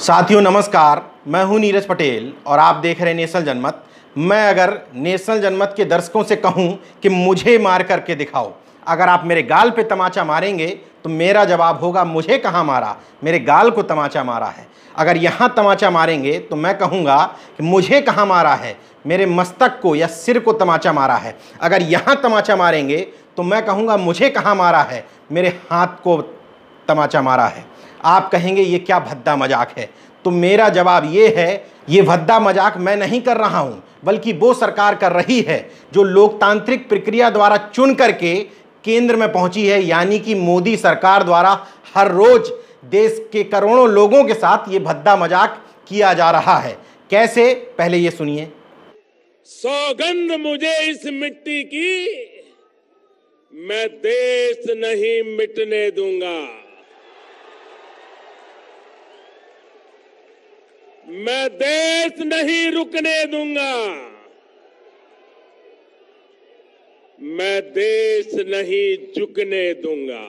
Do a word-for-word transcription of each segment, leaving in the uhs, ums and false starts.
साथियों नमस्कार, मैं हूं नीरज पटेल और आप देख रहे हैं नेशनल जनमत। मैं अगर नेशनल जनमत के दर्शकों से कहूं कि मुझे मार करके दिखाओ, अगर आप मेरे गाल पे तमाचा मारेंगे तो मेरा जवाब होगा मुझे कहां मारा, मेरे गाल को तमाचा मारा है। अगर यहां तमाचा मारेंगे तो मैं कहूंगा कि मुझे कहां मारा है, मेरे मस्तक को या सिर को तमाचा मारा है। अगर यहां तमाचा मारेंगे तो मैं कहूंगा मुझे कहां मारा है, मेरे हाथ को तमाचा मारा है। आप कहेंगे ये क्या भद्दा मजाक है, तो मेरा जवाब ये है, ये भद्दा मजाक मैं नहीं कर रहा हूं, बल्कि वो सरकार कर रही है जो लोकतांत्रिक प्रक्रिया द्वारा चुन करके केंद्र में पहुंची है, यानी कि मोदी सरकार द्वारा हर रोज देश के करोड़ों लोगों के साथ ये भद्दा मजाक किया जा रहा है। कैसे, पहले ये सुनिए। सौगंध मुझे इस मिट्टी की, मैं देश नहीं मिटने दूंगा। मैं देश नहीं रुकने दूंगा। मैं देश नहीं झुकने दूंगा।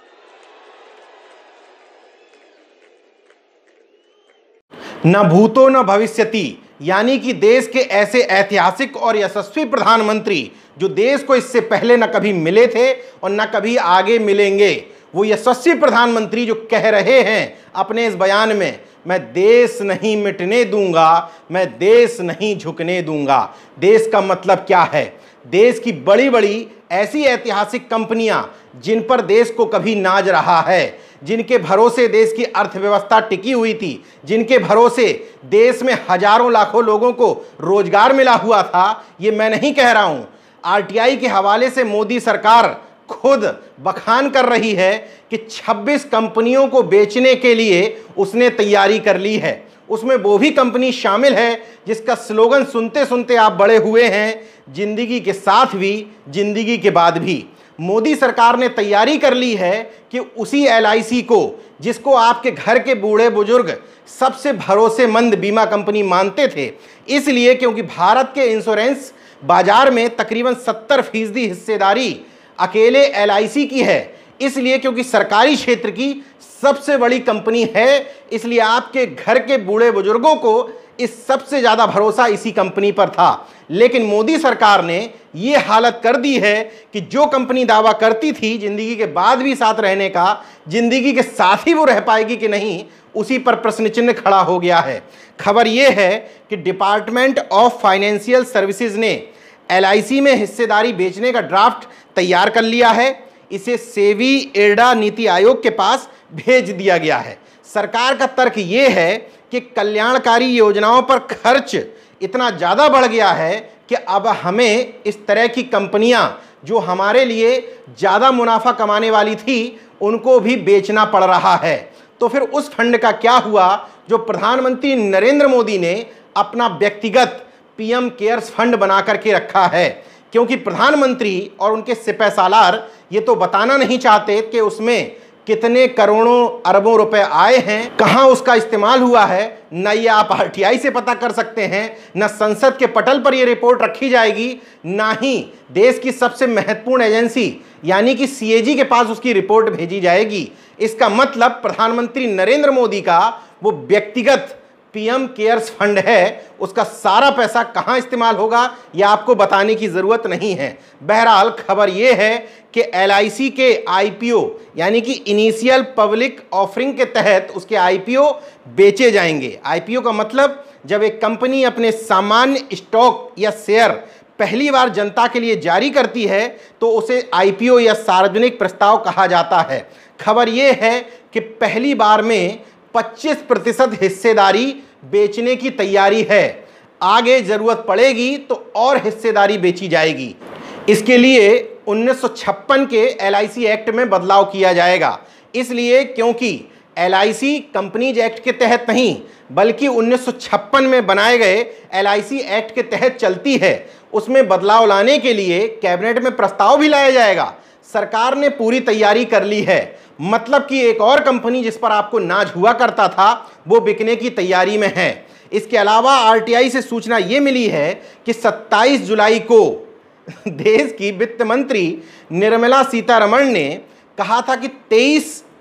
न भूतो न भविष्यति, यानी कि देश के ऐसे ऐतिहासिक और यशस्वी प्रधानमंत्री जो देश को इससे पहले न कभी मिले थे और न कभी आगे मिलेंगे, वो यशस्वी प्रधानमंत्री जो कह रहे हैं अपने इस बयान में, मैं देश नहीं मिटने दूंगा, मैं देश नहीं झुकने दूंगा। देश का मतलब क्या है? देश की बड़ी बड़ी ऐसी ऐतिहासिक कंपनियां जिन पर देश को कभी नाज रहा है, जिनके भरोसे देश की अर्थव्यवस्था टिकी हुई थी, जिनके भरोसे देश में हजारों लाखों लोगों को रोजगार मिला हुआ था, ये मैं नहीं कह रहा हूं। आरटीआई के हवाले से मोदी सरकार खुद बखान कर रही है कि छब्बीस कंपनियों को बेचने के लिए उसने तैयारी कर ली है। उसमें वो भी कंपनी शामिल है जिसका स्लोगन सुनते सुनते आप बड़े हुए हैं, जिंदगी के साथ भी जिंदगी के बाद भी। मोदी सरकार ने तैयारी कर ली है कि उसी एल आई सी को, जिसको आपके घर के बूढ़े बुजुर्ग सबसे भरोसेमंद बीमा कंपनी मानते थे, इसलिए क्योंकि भारत के इंश्योरेंस बाजार में तकरीबन सत्तर फीसदी हिस्सेदारी अकेले एल आई सी की है, इसलिए क्योंकि सरकारी क्षेत्र की सबसे बड़ी कंपनी है, इसलिए आपके घर के बूढ़े बुजुर्गों को इस सबसे ज़्यादा भरोसा इसी कंपनी पर था। लेकिन मोदी सरकार ने ये हालत कर दी है कि जो कंपनी दावा करती थी जिंदगी के बाद भी साथ रहने का, जिंदगी के साथ ही वो रह पाएगी कि नहीं, उसी पर प्रश्न चिन्ह खड़ा हो गया है। खबर ये है कि डिपार्टमेंट ऑफ फाइनेंशियल सर्विसेज ने एल आई सी में हिस्सेदारी बेचने का ड्राफ्ट तैयार कर लिया है। इसे सेबी इरडा नीति आयोग के पास भेज दिया गया है। सरकार का तर्क ये है कि कल्याणकारी योजनाओं पर खर्च इतना ज़्यादा बढ़ गया है कि अब हमें इस तरह की कंपनियां जो हमारे लिए ज़्यादा मुनाफा कमाने वाली थी, उनको भी बेचना पड़ रहा है। तो फिर उस फंड का क्या हुआ जो प्रधानमंत्री नरेंद्र मोदी ने अपना व्यक्तिगत पी एम केयर्स फंड बना करके रखा है? क्योंकि प्रधानमंत्री और उनके सिपह सालार ये तो बताना नहीं चाहते कि उसमें कितने करोड़ों अरबों रुपए आए हैं, कहां उसका इस्तेमाल हुआ है। न ये आप आर टी आई से पता कर सकते हैं, न संसद के पटल पर ये रिपोर्ट रखी जाएगी, ना ही देश की सबसे महत्वपूर्ण एजेंसी यानी कि सी ए जी के पास उसकी रिपोर्ट भेजी जाएगी। इसका मतलब प्रधानमंत्री नरेंद्र मोदी का वो व्यक्तिगत पी एम केयर्स फंड है, उसका सारा पैसा कहां इस्तेमाल होगा यह आपको बताने की जरूरत नहीं है। बहरहाल खबर यह है कि एल आई सी के आई पी ओ यानी कि इनिशियल पब्लिक ऑफरिंग के तहत उसके आई पी ओ बेचे जाएंगे। आई पी ओ का मतलब जब एक कंपनी अपने सामान्य स्टॉक या शेयर पहली बार जनता के लिए जारी करती है तो उसे आई पी ओ या सार्वजनिक प्रस्ताव कहा जाता है। खबर यह है कि पहली बार में पच्चीस प्रतिशत हिस्सेदारी बेचने की तैयारी है। आगे जरूरत पड़ेगी तो और हिस्सेदारी बेची जाएगी। इसके लिए उन्नीस सौ छप्पन के एल आई सी एक्ट में बदलाव किया जाएगा। इसलिए क्योंकि L I C companies act के तहत नहीं बल्कि उन्नीस सौ छप्पन में बनाए गए एल आई सी एक्ट के तहत चलती है, उसमें बदलाव लाने के लिए कैबिनेट में प्रस्ताव भी लाया जाएगा। सरकार ने पूरी तैयारी कर ली है, मतलब कि एक और कंपनी जिस पर आपको नाज हुआ करता था वो बिकने की तैयारी में है। इसके अलावा आर टी आई से सूचना ये मिली है कि सत्ताईस जुलाई को देश की वित्त मंत्री निर्मला सीतारमण ने कहा था कि तेईस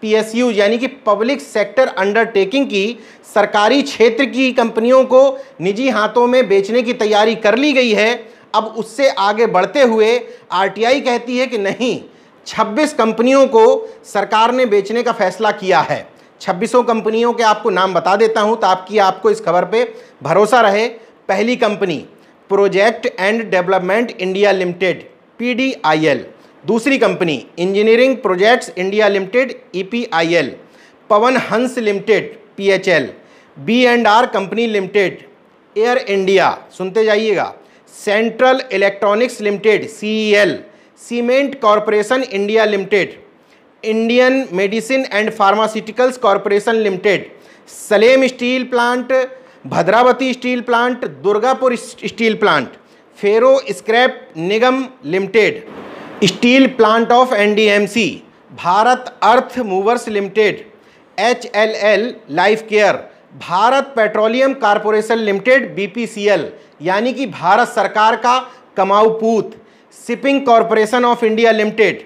पी एस यू यानी कि पब्लिक सेक्टर अंडरटेकिंग की सरकारी क्षेत्र की कंपनियों को निजी हाथों में बेचने की तैयारी कर ली गई है। अब उससे आगे बढ़ते हुए आर टी आई कहती है कि नहीं, छब्बीस कंपनियों को सरकार ने बेचने का फैसला किया है। छब्बीसों कंपनियों के आपको नाम बता देता हूं ताकि आपको इस खबर पे भरोसा रहे। पहली company project and development India limited P D I L, दूसरी company engineering projects India limited E P I L, Pawan Hans limited P H L, B and R company limited, Air India, सुनते जाइएगा, central electronics limited C E L, cement corporation India limited, Indian medicine and pharmaceuticals corporation limited, Salem steel plant, Bhadravati steel plant, Durgapur steel plant, ferro scrap Nigam limited, steel plant of N D M C, Bharat earth movers limited, H L L life care, Bharat petroleum corporation limited B P C L यानी कि भारत सरकार का कमाऊ पूत, shipping corporation of India limited,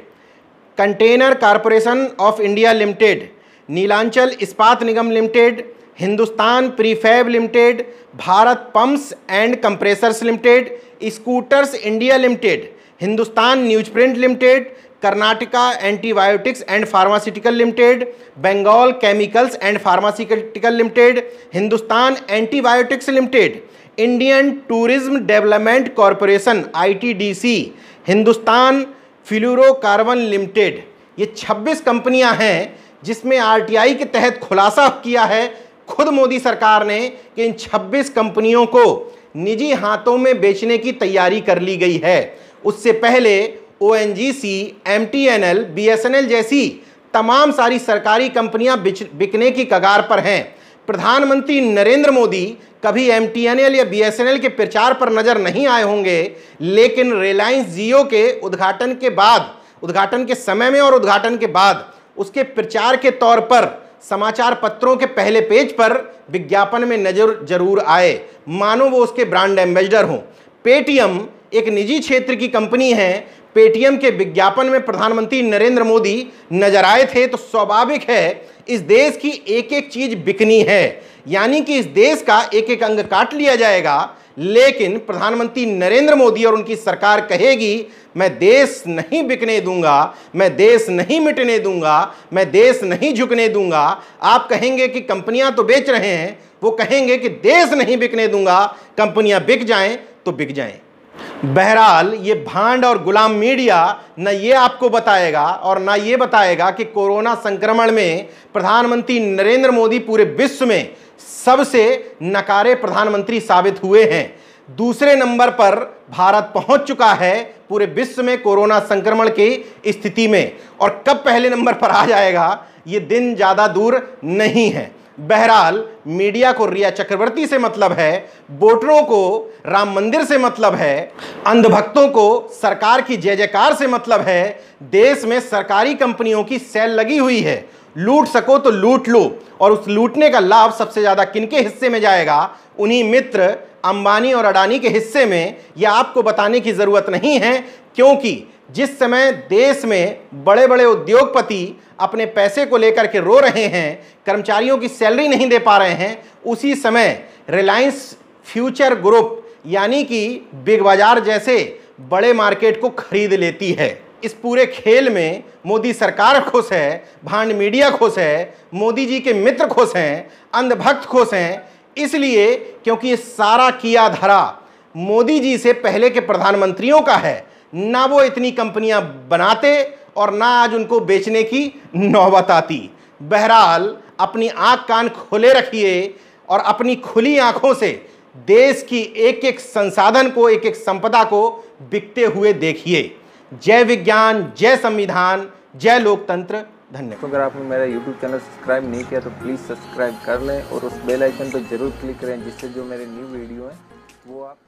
container corporation of India limited, Neelachal Ispat Nigam limited, Hindustan prefab limited, Bharat pumps and compressors limited, scooters India limited, Hindustan newsprint limited, Karnataka antibiotics and pharmaceutical limited, Bengal chemicals and pharmaceutical limited, Hindustan antibiotics limited, Indian tourism development corporation I T D C, Hindustan fluorocarbon limited. ये छब्बीस कंपनियां हैं जिसमें R T I के तहत खुलासा किया है खुद मोदी सरकार ने कि इन छब्बीस कंपनियों को निजी हाथों में बेचने की तैयारी कर ली गई है। उससे पहले O N G C, M T N L, B S N L जैसी तमाम सारी सरकारी कंपनियां बिकने की कगार पर हैं। प्रधानमंत्री नरेंद्र मोदी कभी एम टी एन एल या बी एस एन एल के प्रचार पर नजर नहीं आए होंगे, लेकिन रिलायंस जियो के उद्घाटन के बाद, उद्घाटन के समय में और उद्घाटन के बाद उसके प्रचार के तौर पर समाचार पत्रों के पहले पेज पर विज्ञापन में नजर जरूर आए, मानो वो उसके ब्रांड एम्बेसडर हों। पेटीएम एक निजी क्षेत्र की कंपनी है। पेटीएम के विज्ञापन में प्रधानमंत्री नरेंद्र मोदी नजर आए थे तो स्वाभाविक है इस देश की एक एक चीज बिकनी है, यानी कि इस देश का एक एक अंग काट लिया जाएगा। लेकिन प्रधानमंत्री नरेंद्र मोदी और उनकी सरकार कहेगी मैं देश नहीं बिकने दूंगा, मैं देश नहीं मिटने दूंगा, मैं देश नहीं झुकने दूंगा। आप कहेंगे कि कंपनियां तो बेच रहे हैं, वो कहेंगे कि देश नहीं बिकने दूंगा, कंपनियां बिक जाएं तो बिक जाएं। बहरहाल ये भांड और गुलाम मीडिया न ये आपको बताएगा और ना ये बताएगा कि कोरोना संक्रमण में प्रधानमंत्री नरेंद्र मोदी पूरे विश्व में सबसे नकारे प्रधानमंत्री साबित हुए हैं। दूसरे नंबर पर भारत पहुंच चुका है पूरे विश्व में कोरोना संक्रमण की स्थिति में, और कब पहले नंबर पर आ जाएगा ये दिन ज्यादा दूर नहीं है। बहरहाल मीडिया को रिया चक्रवर्ती से मतलब है, वोटरों को राम मंदिर से मतलब है, अंधभक्तों को सरकार की जय जयकार से मतलब है। देश में सरकारी कंपनियों की सेल लगी हुई है, लूट सको तो लूट लो, और उस लूटने का लाभ सबसे ज्यादा किनके हिस्से में जाएगा? उन्हीं मित्र अंबानी और अडानी के हिस्से में। यह आपको बताने की जरूरत नहीं है, क्योंकि जिस समय देश में बड़े बड़े उद्योगपति अपने पैसे को लेकर के रो रहे हैं, कर्मचारियों की सैलरी नहीं दे पा रहे हैं, उसी समय रिलायंस फ्यूचर ग्रुप यानी कि बिग बाजार जैसे बड़े मार्केट को खरीद लेती है। इस पूरे खेल में मोदी सरकार खुश है, भांड मीडिया खुश है, मोदी जी के मित्र खुश हैं, अंधभक्त खुश हैं, इसलिए क्योंकि ये सारा किया धरा मोदी जी से पहले के प्रधानमंत्रियों का है। ना वो इतनी कंपनियां बनाते और ना आज उनको बेचने की नौबत आती। बहरहाल अपनी आंख कान खुले रखिए और अपनी खुली आंखों से देश की एक एक संसाधन को, एक एक संपदा को बिकते हुए देखिए। जय विज्ञान, जय संविधान, जय लोकतंत्र। धन्यवाद। तो अगर आपने मेरा यूट्यूब चैनल सब्सक्राइब नहीं किया तो प्लीज़ सब्सक्राइब कर लें और उस बेल आइकन पर जरूर क्लिक करें, जिससे जो मेरे न्यू वीडियो हैं वो आप